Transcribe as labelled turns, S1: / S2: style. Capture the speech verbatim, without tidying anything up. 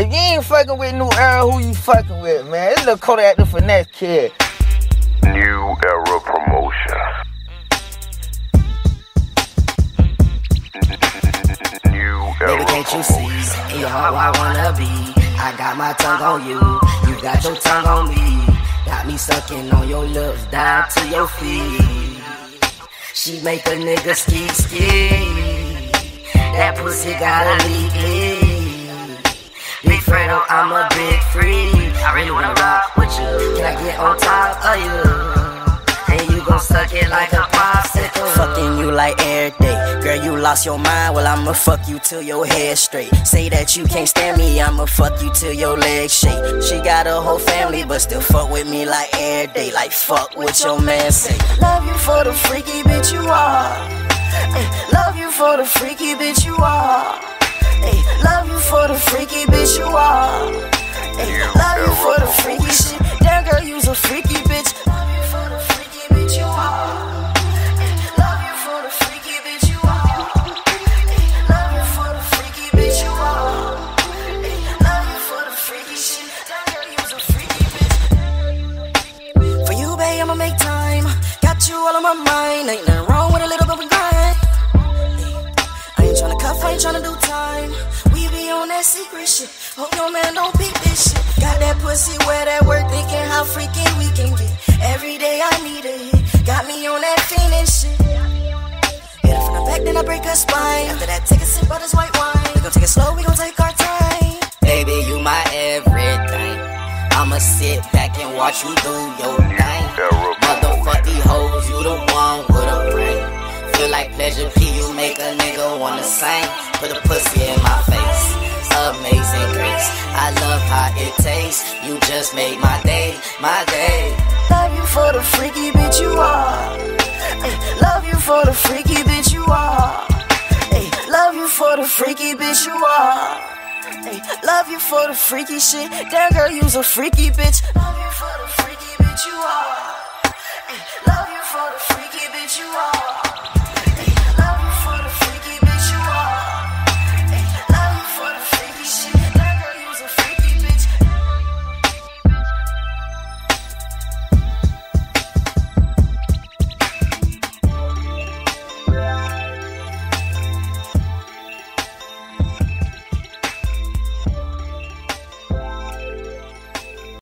S1: If you ain't fucking with New Era, who you fucking with, man? This little Kodak the Finesse kid.
S2: NewEraPromotion.
S3: Baby, can't you see? In your heart, I wanna be. I got my tongue on you. You got your tongue on me. Got me sucking on your lips down to your feet. She make a nigga ski ski. That pussy got a leak leak. Big Fredo, I'm a big freak. I really wanna rock with you. Can I get on top of you? And you gon' suck it like a popsicle. Fucking you like every day. Girl, you lost your mind. Well, I'ma fuck you till your head straight. Say that you can't stand me, I'ma fuck you till your legs shake. She got a whole family, but still fuck with me like every day. Like fuck what your man say. Love you for the freaky bitch you are. Ay, love you for the freaky bitch you are. Ay, love you for the freaky bitch you are. Ay, love you for the freaky shit. Damn girl, you's a freaky bitch. Love you for the freaky bitch you are. Ay, love you for the freaky bitch you are. Ay, love you for the freaky bitch you are. Ay, love you for the freaky shit. Damn girl, you's a freaky bitch. For you, babe, I'ma make time. Got you all on my mind. Ain't nothing wrong with a little bit of grind. I ain't tryna cuff, I ain't tryna do time. We be on that secret shit. Hope your man don't peep this shit. Got that pussy where that work, thinking how freaking we can get. Every day I need a hit. Got me on that fiendin' shit. Hit her from the back, then I break her spine. After that, take a sip of this white wine. We gon' take it slow, we gon' take our time. Baby, you my everything. I'ma sit back and watch you do your thing. Motherfuck these hoes, you the one with a brain. Feel like Pleasure P, you make a nigga wanna sing. Put a pussy in my face, amazing grace. I love how it tastes, you just made my day, my day. Love you for the freaky bitch you are. Ay, love you for the freaky bitch you are. Ay, love you for the freaky bitch you are. Ay, love you for the freaky shit. Damn girl, you's a freaky bitch. Love you for the freaky bitch you are. Ay, love you for the freaky bitch you are.